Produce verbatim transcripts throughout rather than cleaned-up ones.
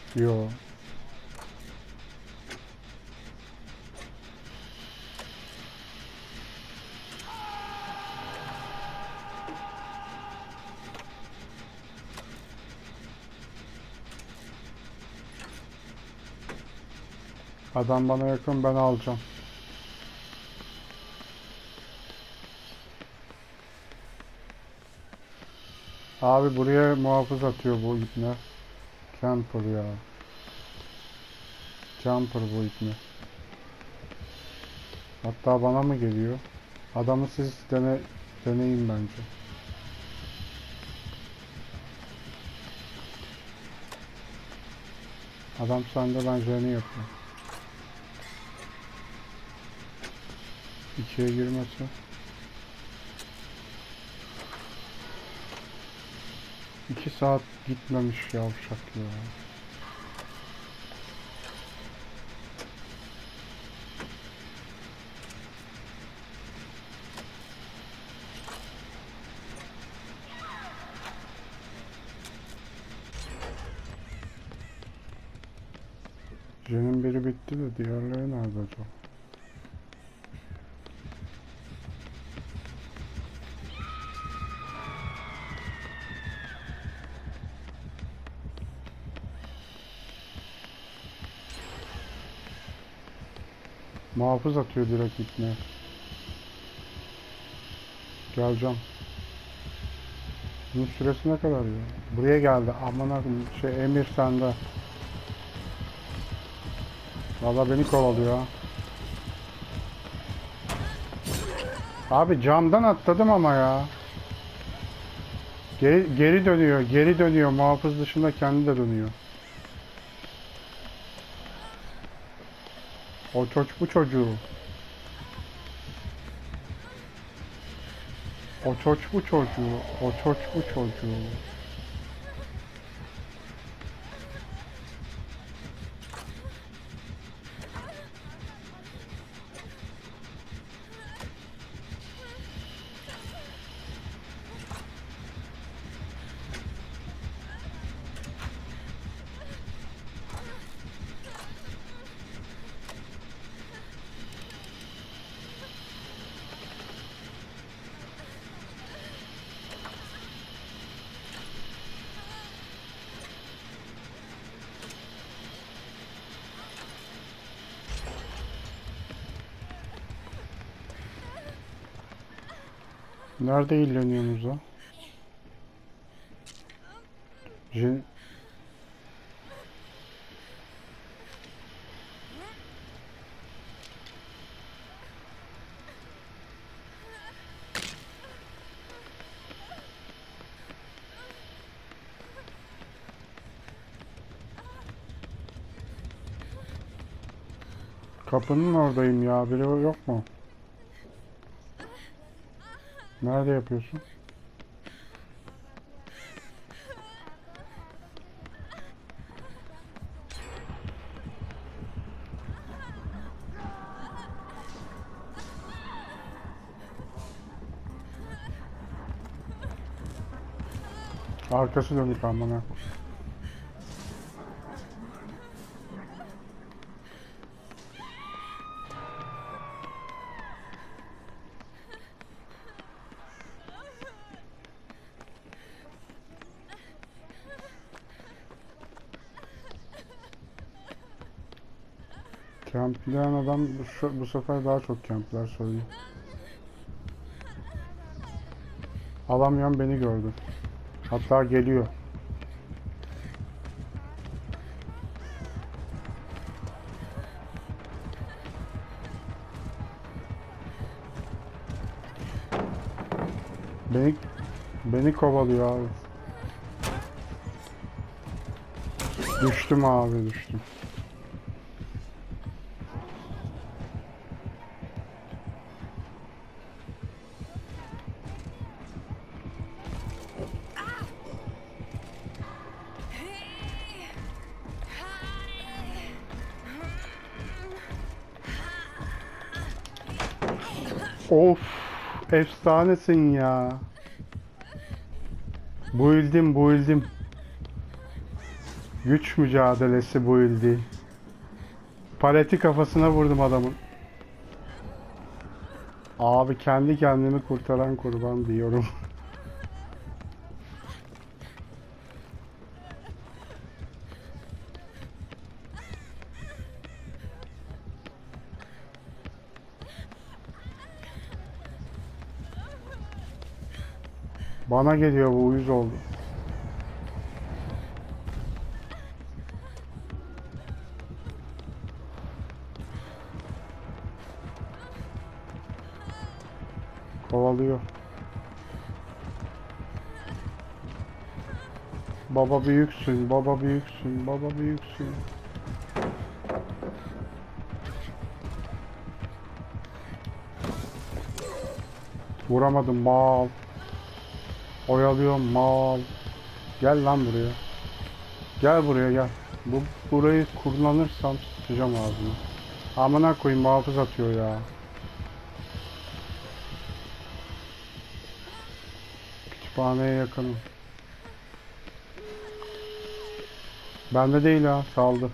Yo. Adam bana yakın, ben alacağım. Abi buraya muhafız atıyor bu ipne. Camper ya. Camper bu ipne. Hatta bana mı geliyor? Adamı siz dene, deneyin bence. Adam sende, ben jeni yapıyorum. İkiye girmesi. İki saat gitmemiş yavşak ya. Jenin biri bitti de diğerleri nerede acaba? Muhafız atıyor direkt ipne. Geleceğim. Bunun süresi ne kadar ya? Buraya geldi. Aman akım şey, Emir sende. Vallahi beni kovalıyor ha. Abi camdan atladım ama ya. Geri, geri dönüyor, geri dönüyor. Muhafız dışında kendi de dönüyor. O çocuk bu çocuğu. O çocuk bu çocuğu. O çocuk bu çocuğu. Nerede eğleniyorsunuz ha? Jen... Kapının oradayım ya. Biri yok mu? Nerede yapıyorsun? Arkası dönük amına. Kempleyen adam şu, bu sefer daha çok kempler söyleyeyim. Alamıyorum, beni gördü. Hatta geliyor. Beni beni kovalıyor abi. Düştüm abi, düştüm. Of, efsanesin ya. Buildim, buildim. Güç mücadelesi bu ildi. Paleti kafasına vurdum adamın. Abi kendi kendimi kurtaran kurban diyorum. Bana geliyor, bu uyuz oldu. Kovalıyor. Baba büyüksün, baba büyüksün, baba büyüksün. Vuramadım mal. Oyalıyorum mal. Gel lan buraya. Gel buraya gel. Bu burayı kullanırsam sıçacağım ağzına. Amına koyayım, muhafız atıyor ya. Kütüphaneye yakınım. Bende değil ha, saldı.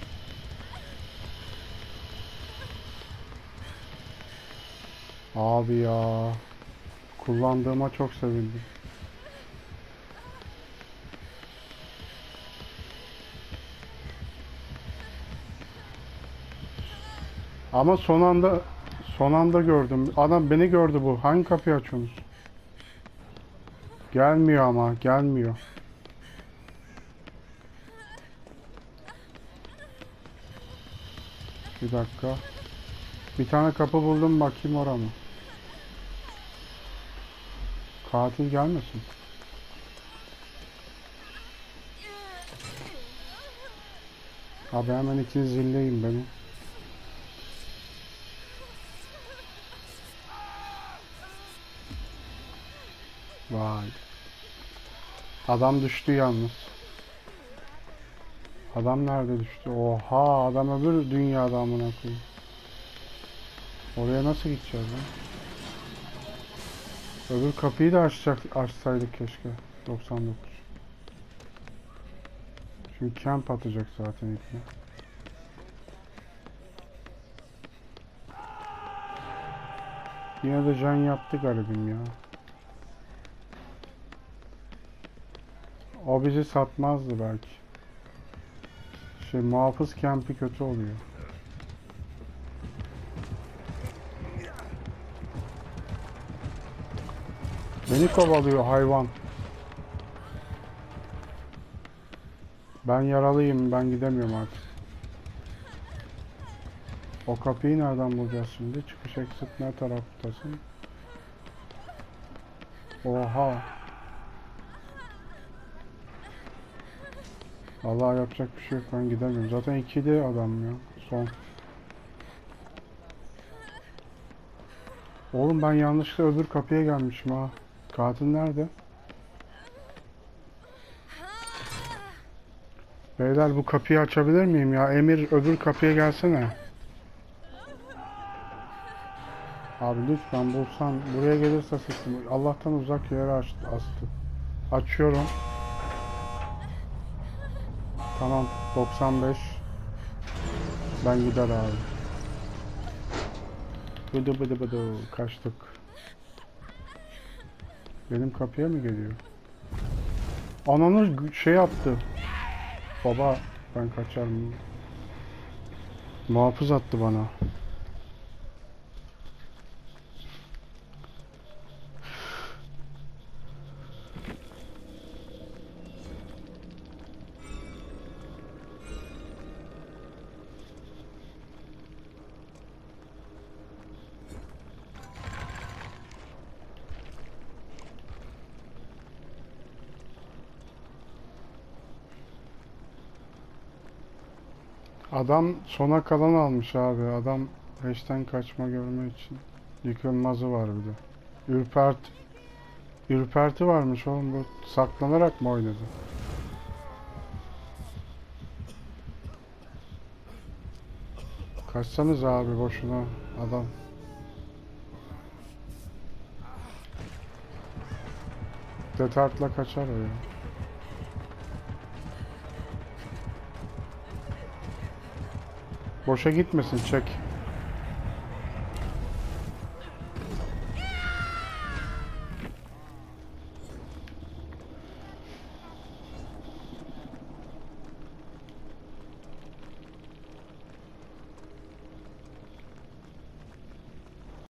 Abi ya. Kullandığıma çok sevindim. Ama son anda son anda gördüm. Adam beni gördü bu. Hangi kapıyı açıyorsunuz? Gelmiyor ama gelmiyor. Bir dakika. Bir tane kapı buldum, bakayım oraya mı? Katil gelmesin. Abi hemen ikiniz zilleyin beni. Vay. Adam düştü yalnız. Adam nerede düştü? Oha, adam öbür dünyada amına koyayım. Oraya nasıl gideceğiz lan? Öbür kapıyı da açacak, açsaydık keşke. doksan dokuz. Çünkü camp atacak zaten ilkine. Yine de can yaptı garibim ya. O bizi satmazdı belki. Şey, muhafız campi kötü oluyor. Beni kovalıyor hayvan. Ben yaralıyım, ben gidemiyorum artık. O kapıyı nereden bulacağız şimdi? Çıkış exit ne taraftasın? Oha. Vallahi yapacak bir şey yok, ben gidemiyorum. Zaten ikide adam ya. Son. Oğlum ben yanlışlıkla öbür kapıya gelmişim ha. Katil nerede? Beyler bu kapıyı açabilir miyim ya? Emir öbür kapıya gelsene. Abi lütfen bulsan, buraya gelirse sesim. Allah'tan uzak yere açtı, astı. Açıyorum. Tamam, doksan beş. Ben gider abi. Bıdı bıdı bıdı kaçtık. Benim kapıya mı geliyor? Ananı şey yaptı. Baba ben kaçarım. Muhafız attı bana. Adam sona kalan almış abi. Adam peşten kaçma görme için. Yıkılmazı var bir de. Ürpert Ürperti varmış oğlum, bu saklanarak mı oynadı? Kaçsanız abi boşuna adam. Detartla kaçar o ya. Boşa gitmesin, çek.